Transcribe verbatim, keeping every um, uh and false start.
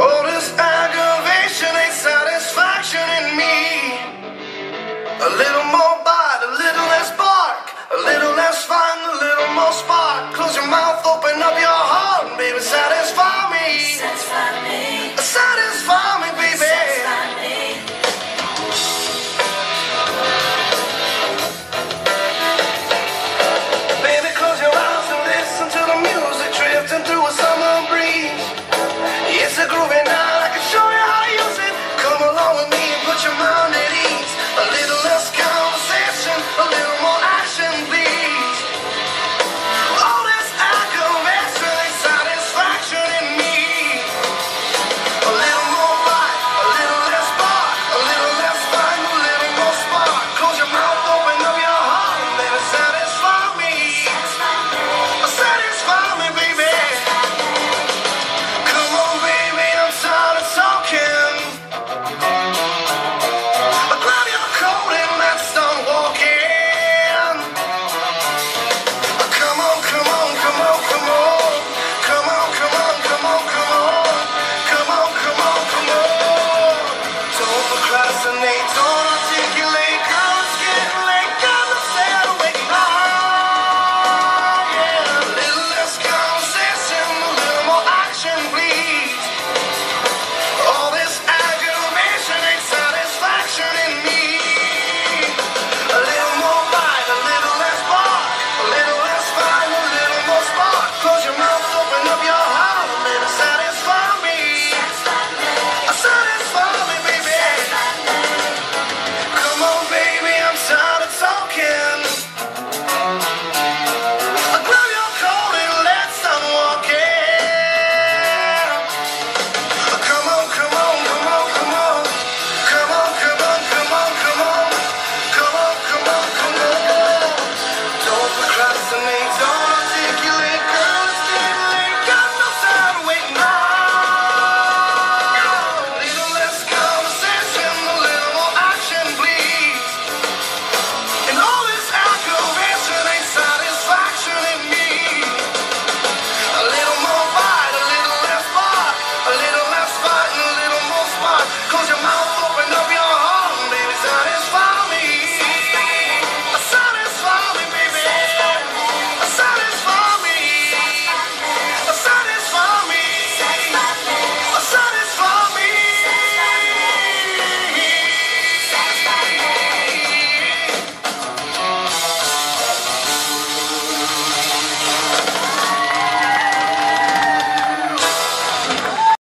All this aggravation ain't satisfaction in me. A little more bite, a little less bark, a little less fun, a little more spark. Close your mouth, open up your heart, and baby, satisfaction.